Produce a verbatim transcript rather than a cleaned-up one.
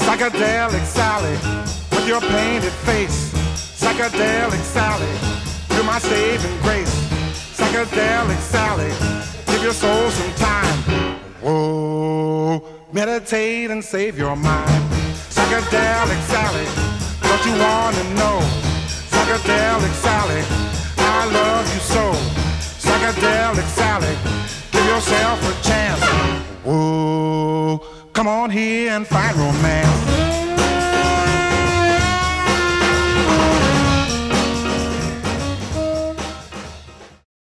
Psychedelic Sally, with your painted face. Psychedelic Sally, you're my saving grace. Psychedelic Sally, give your soul some time. Whoa, meditate and save your mind. Psychedelic Sally, don't you wanna know? Psychedelic Sally, I love you so. Psychedelic Sally, give yourself a chance. Whoa, come on here and find romance.